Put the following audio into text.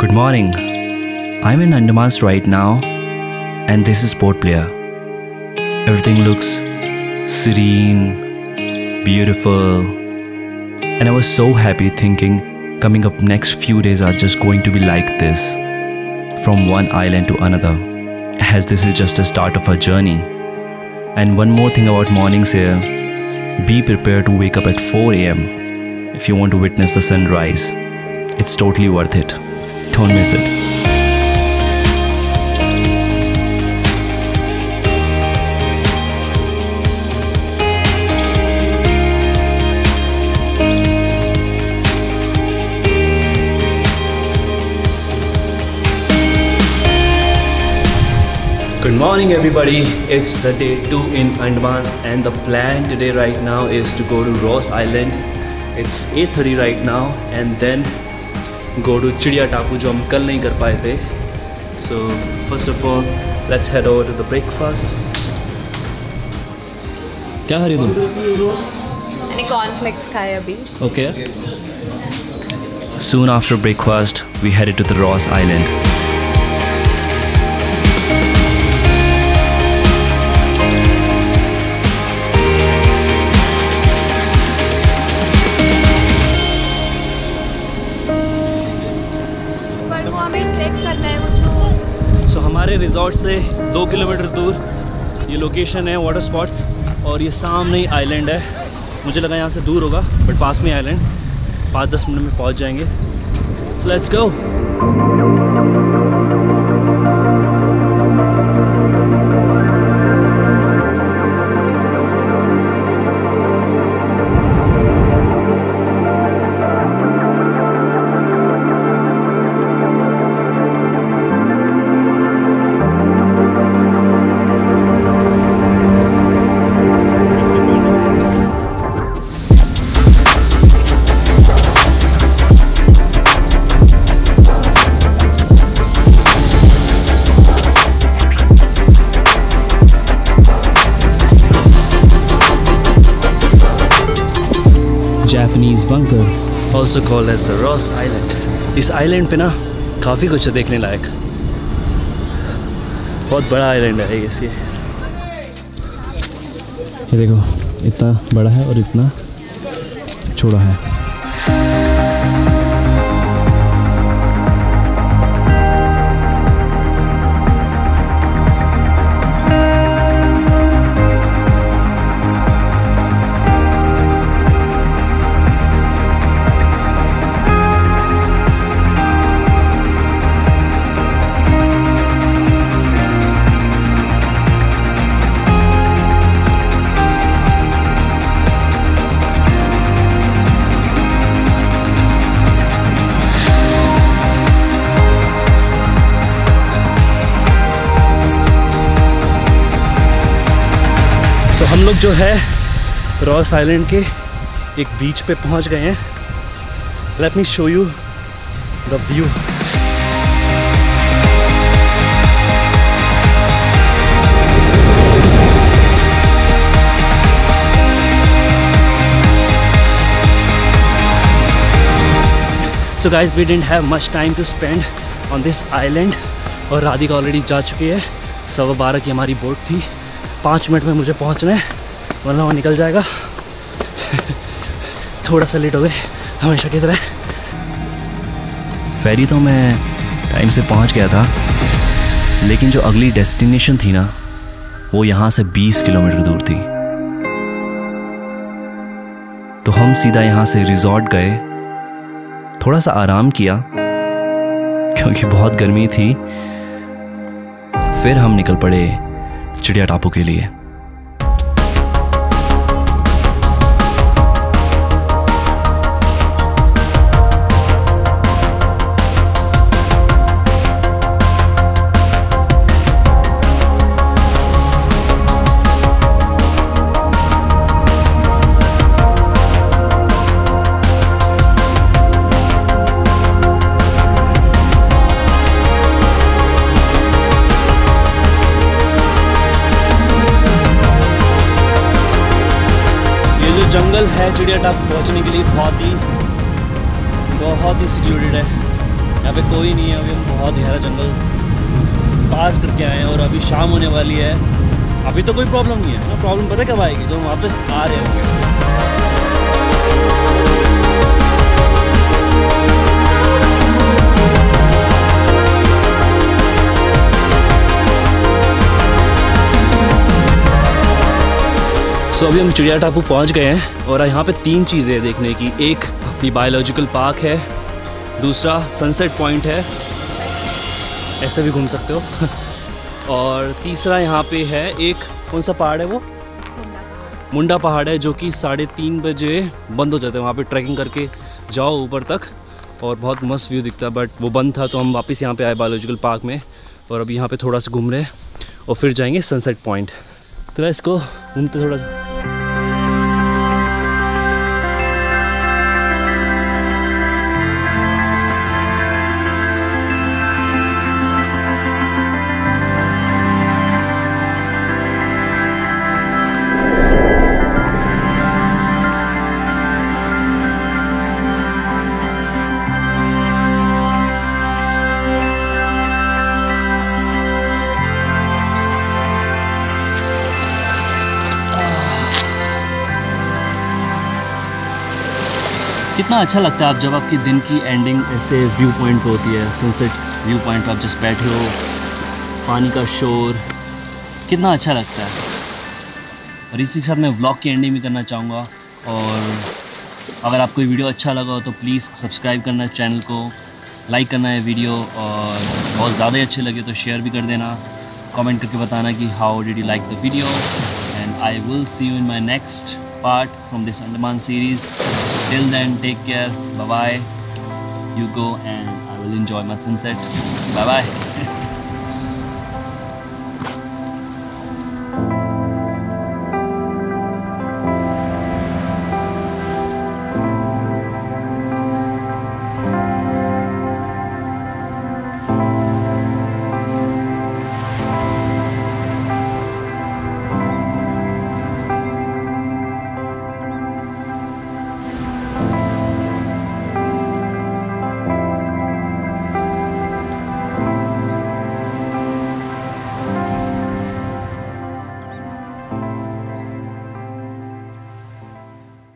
Good morning. I'm in Andamans right now, and this is Port Blair. Everything looks serene, beautiful, and I was so happy thinking coming up next few days are just going to be like this, from one island to another, as this is just the start of our journey. And one more thing about mornings here, be prepared to wake up at 4 AM if you want to witness the sunrise. It's totally worth it. Don't miss it. Good morning everybody, it's the day 2 in Andamans and the plan today right now is to go to Ross Island. It's 8:30 right now and then go to Chidiya Tapu जो हम कल नहीं कर पाए थे. So first of all, let's head over to the breakfast. क्या खा रही हो तुम? मैंने कॉर्नफ्लेक्स खाए अभी. Okay. Soon after breakfast, we headed to the Ross Island. So, हमारे रिजॉर्ट से 2 किलोमीटर दूर ये लोकेशन है वाटर स्पॉट्स और ये सामने ही आइलैंड है. मुझे लगा यहाँ से दूर होगा बट पास में आइलैंड. 5-10 मिनट में पहुँच जाएंगे. So let's go. Japanese bunker, also called as the Ross Island. इस आइलैंड पे ना काफ़ी कुछ है देखने लायक. बहुत बड़ा आइलैंड है ये देखो इतना बड़ा है और इतना छोटा है. तो हम लोग जो है रॉस आइलैंड के एक बीच पे पहुंच गए हैं. Let me show you the view. So guys we didn't have much time to spend on this island और राधिका ऑलरेडी जा चुकी है. 12:15 की हमारी बोट थी. 5 मिनट में मुझे पहुंचना है वरना वो निकल जाएगा. थोड़ा सा लेट हो गए हमेशा की तरह. फेरी तो मैं टाइम से पहुंच गया था लेकिन जो अगली डेस्टिनेशन थी ना वो यहाँ से 20 किलोमीटर दूर थी. तो हम सीधा यहाँ से रिजॉर्ट गए. थोड़ा सा आराम किया क्योंकि बहुत गर्मी थी. फिर हम निकल पड़े चिड़िया टापू के लिए. जंगल है चिड़िया टापू पहुंचने के लिए बहुत ही सिक्योर्ड है. यहाँ पे कोई नहीं है। अभी हम बहुत गहरा जंगल पास करके आए हैं और अभी शाम होने वाली है। अभी तो कोई प्रॉब्लम नहीं है ना। प्रॉब्लम पता है कब आएगी? जब हम वापस आ रहे होंगे। तो अभी हम चिड़िया टापू पहुंच गए हैं और यहाँ पे 3 चीज़ें हैं देखने की। एक ये बायोलॉजिकल पार्क है, दूसरा सनसेट पॉइंट है, ऐसे भी घूम सकते हो और तीसरा यहाँ पे है एक कौन सा पहाड़ है वो? मुंडा पहाड़ है, जो कि 3:30 बजे बंद हो जाता है। वहाँ पे ट्रैकिंग करके जाओ ऊपर तक और बहुत मस्त व्यू दिखता है, बट वो बंद था तो हम वापस यहाँ पे आए बायोलॉजिकल पार्क में और अभी यहाँ पे थोड़ा सा घूम रहे हैं और फिर जाएंगे सनसेट पॉइंट। तो इसको घूमते थोड़ा सा। कितना अच्छा लगता है आप जब आपकी दिन की एंडिंग ऐसे व्यू पॉइंट पे होती है, सनसेट व्यू पॉइंट पे आप जस्ट बैठे हो, पानी का शोर, कितना अच्छा लगता है। और इसी के साथ मैं व्लॉग की एंडिंग भी करना चाहूँगा। और अगर आपको ये वीडियो अच्छा लगा हो तो प्लीज़ सब्सक्राइब करना चैनल को, लाइक करना है वीडियो, और बहुत ज़्यादा ही अच्छे लगे तो शेयर भी कर देना, कमेंट करके बताना कि how did you like the video. And I will see you in my next part from this Andaman series. Till then, take care. Bye bye. You go and I will enjoy my sunset. Bye bye.